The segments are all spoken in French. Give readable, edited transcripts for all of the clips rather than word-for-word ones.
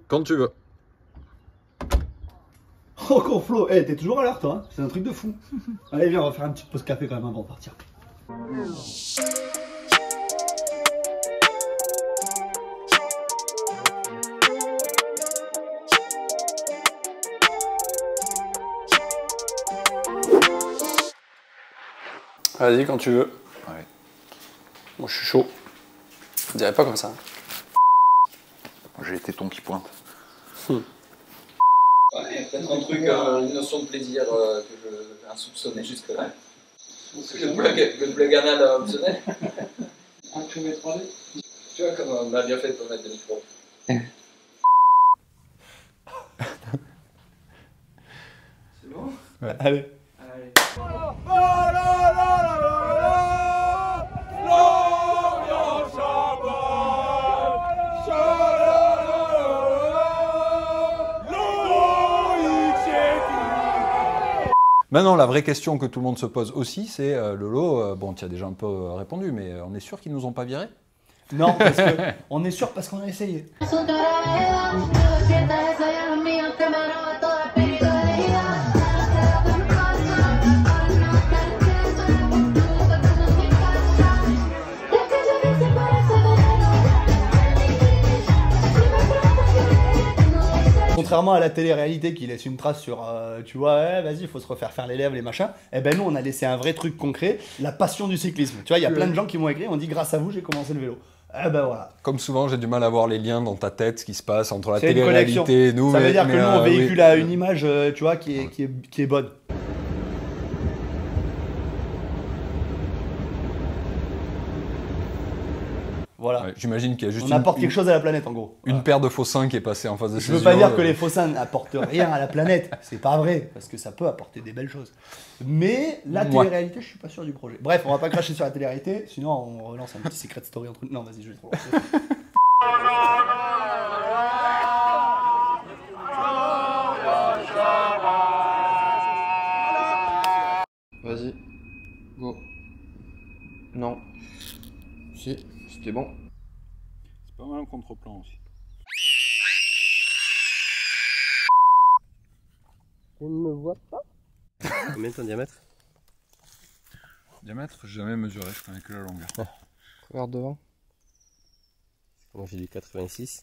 Quand tu veux. Encore Flo, hey, t'es toujours à l'heure toi, hein, c'est un truc de fou. Allez viens, on va faire une petite pause café quand même avant de partir. Vas-y, quand tu veux. Ouais. Moi, je suis chaud. Je dirais pas comme ça. J'ai les tétons qui pointent. Ouais, peut-être un truc, une notion de plaisir que je insoupçonnais jusque-là. Le plug anal optionnel. Imprimé 3D. Tu vois, comme on a bien fait pour mettre des micros. C'est bon? Ouais. Allez. Allez. Maintenant, la vraie question que tout le monde se pose aussi, c'est Lolo, bon, tu as déjà un peu répondu, mais on est sûr qu'ils nous ont pas virés? Non, parce que on est sûr parce qu'on a essayé. Contrairement à la télé-réalité qui laisse une trace sur, tu vois, ouais, vas-y, il faut se refaire faire les lèvres, les machins, eh ben nous, on a laissé un vrai truc concret, la passion du cyclisme. Tu vois, il y a plein de gens qui m'ont écrit, on dit grâce à vous, j'ai commencé le vélo. Eh ben voilà. Comme souvent, j'ai du mal à voir les liens dans ta tête, ce qui se passe entre la C'est une télé-réalité et nous. Ça veut dire que nous, on véhicule oui. une image, tu vois, qui est bonne. Voilà. Ouais, j'imagine qu'il y a juste On apporte quelque chose à la planète, en gros. Une paire de faux seins qui est passée en face de ses Je yeux. veux pas dire que les faux seins n'apportent rien à la planète, c'est pas vrai, parce que ça peut apporter des belles choses. Mais la télé-réalité, je suis pas sûr du projet. Bref, on va pas cracher sur la télé-réalité, sinon on relance un petit secret story entre nous. Non, vas-y, je vais trop lancer. Vas-y. Go. Non. Si, c'était bon. C'est pas mal un contre-plan aussi. Tu ne me vois pas? Combien ton diamètre? Diamètre, j'ai jamais mesuré, je connais que la longueur. Regarde devant. Moi j'ai du 86.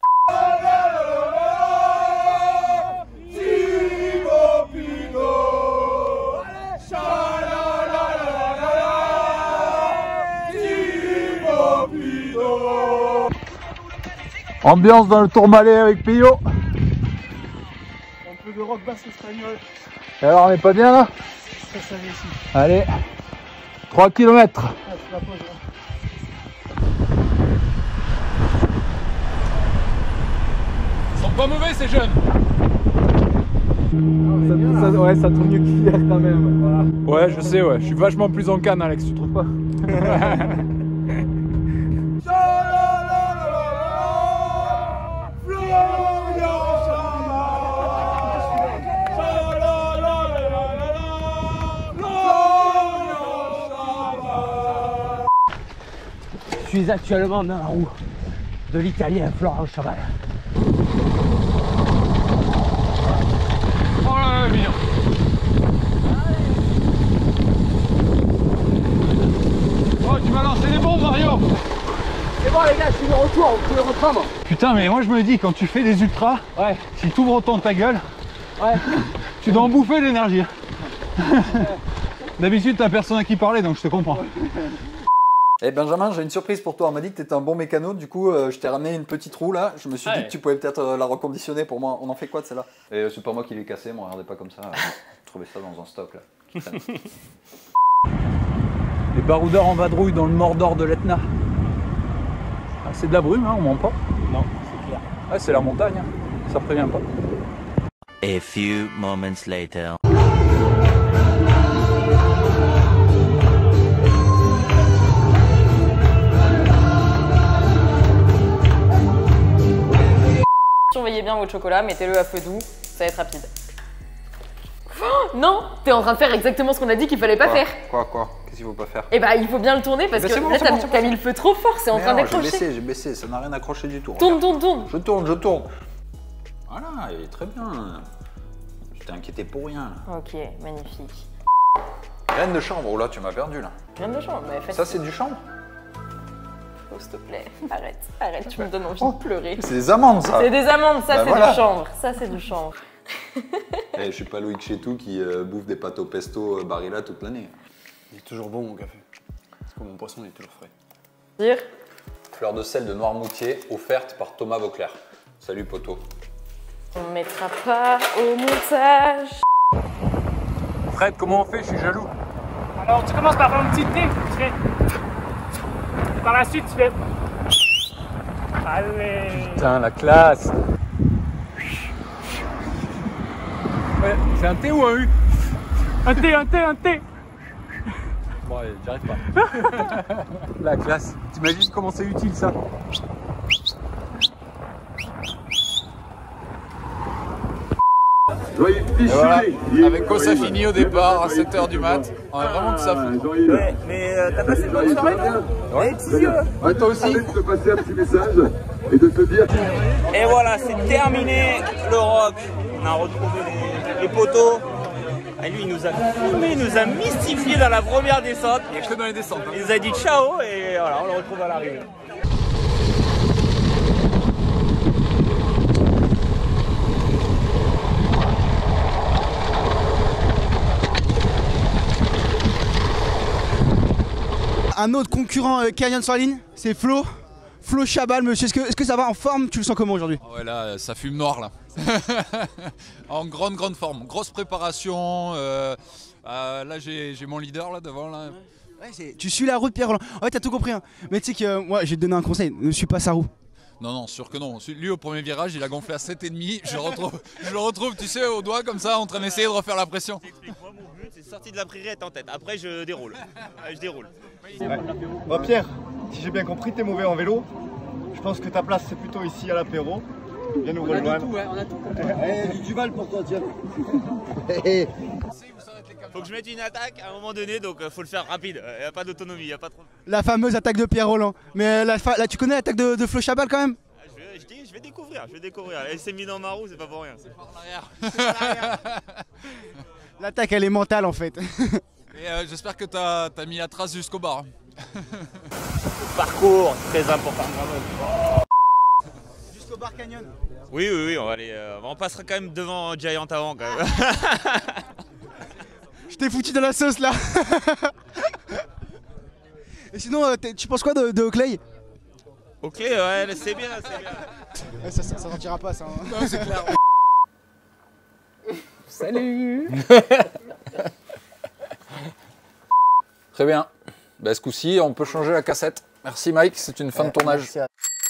Ambiance dans le Tourmalet avec Pio. Un peu de rock basse espagnol. Et alors, on est pas bien là? Ça ici. Allez, 3 km. Ah, c'est la pause, là. Ils sont pas mauvais ces jeunes. Ouais, ça tourne mieux qu'hier quand même. Voilà. Ouais, je sais, ouais. Je suis vachement plus en canne, Alex, tu trouves pas? Je suis actuellement dans la roue de l'Italien Florent Chaval. Oh là là, mignon. Oh, tu m'as lancé des bombes, Mario. C'est bon les gars, je suis de retour, vous pouvez reprendre. Putain, mais moi je me dis, quand tu fais des ultras, Ouais, si tu ouvres autant ta gueule, ouais. tu dois en bouffer de l'énergie. D'habitude, t'as personne à qui parler, donc je te comprends. Eh Benjamin, j'ai une surprise pour toi. On m'a dit que tu étais un bon mécano, du coup je t'ai ramené une petite roue là. Je me suis dit que tu pouvais peut-être la reconditionner pour moi. On en fait quoi de celle-là? Et c'est pas moi qui l'ai cassé, moi regardez pas comme ça. Je trouvais ça dans un stock là. Les baroudeurs en vadrouille dans le Mordor de l'Etna. Ah, c'est de la brume, hein, on ment pas. Non, c'est clair. Ah, c'est la montagne, hein. Ça prévient pas. A few moments later. Surveillez bien votre chocolat, mettez-le à feu doux, ça va être rapide. Oh, non, t'es en train de faire exactement ce qu'on a dit qu'il fallait pas faire. Quoi Qu'est-ce qu'il faut pas faire? Eh bah il faut bien le tourner parce que là t'as mis le feu trop fort, c'est en train d'accrocher. J'ai baissé, ça n'a rien accroché du tout. Tourne. Je tourne. Voilà, et très bien. Je t'ai inquiété pour rien. Là. Ok, magnifique. Graine de chanvre, oh là, tu m'as perdu là. Graine de chanvre, mais faites... Ça, c'est du chanvre? Oh, s'il te plaît, arrête, tu me donnes envie de pleurer. C'est des amandes, ça. C'est des amandes, ça, Bah c'est voilà. du chanvre. Ça, c'est du chanvre. Eh, je suis pas Loïc Chetou qui bouffe des pâtes au pesto Barilla toute l'année. Il est toujours bon mon café. Parce que mon poisson il est toujours frais. Dire. Fleur de sel de Noirmoutier, offerte par Thomas Vauclair. Salut, poteau. On mettra pas au montage. Fred, comment on fait? Je suis jaloux. Alors tu commences par faire un petit thé, tu fais. Par la suite tu fais. Allez. Putain, la classe. Ouais, c'est un T ou un U? Un thé. Bon, allez, j'y arrive pas. La classe. T'imagines comment c'est utile ça? Et voilà, avec quoi ça finit au départ à 7h du mat. On est vraiment de ça. Ouais, mais t'as passé une bonne soirée? Ouais, toi aussi. De te passer un petit message et de te dire. Et voilà, c'est terminé le rock. On a retrouvé les poteaux. Et lui, il nous a filmé, il nous a mystifié dans la première descente. Il n'y a que dans les descentes. Il nous a dit ciao et voilà, on le retrouve à l'arrivée. Un autre concurrent Canyon sur la ligne, c'est Flo. Flo Chabal, monsieur, est-ce que ça va en forme? Tu le sens comment aujourd'hui? Ouais, là, ça fume noir là. En grande forme. Grosse préparation. Là, j'ai mon leader là devant là. Ouais, tu suis la route, Pierre Roland. Ouais, t'as tout compris. Hein. Mais tu sais que moi, je vais te donner un conseil. Ne suis pas sa roue. Non, sûr que non. Lui, au premier virage, il a gonflé à 7,5. Je le retrouve, tu sais, au doigt comme ça, en train d'essayer de refaire la pression. Moi, mon but, c'est sortir de la prairie être en tête. Après, je déroule. Ouais. Bon, Pierre, si j'ai bien compris, t'es mauvais en vélo. Je pense que ta place, c'est plutôt ici à l'apéro. Viens nous rejoindre. On a tout. Du Val pour toi, tiens. Faut que je mette une attaque à un moment donné, donc faut le faire rapide. Il n'y a pas d'autonomie, il n'y a pas trop. La fameuse attaque de Pierre Roland. Mais là, tu connais l'attaque de Flo Chabal quand même? Je vais découvrir. Elle s'est mise dans ma roue, c'est pas pour rien. C'est par l'arrière. L'attaque, elle est mentale en fait. Et j'espère que t'as mis la trace jusqu'au bar. Le parcours, très important. Jusqu'au bar Canyon. Oui, on va aller. On passera quand même devant Giant avant quand même. Je t'ai foutu dans la sauce là. Et sinon, tu penses quoi de Oakley? Ok, ouais, c'est bien. Ouais, ça sortira pas ça. Hein. Non, c'est clair. Salut. Très bien. Bah, ce coup-ci, on peut changer la cassette. Merci Mike, c'est une fin de tournage. Merci à...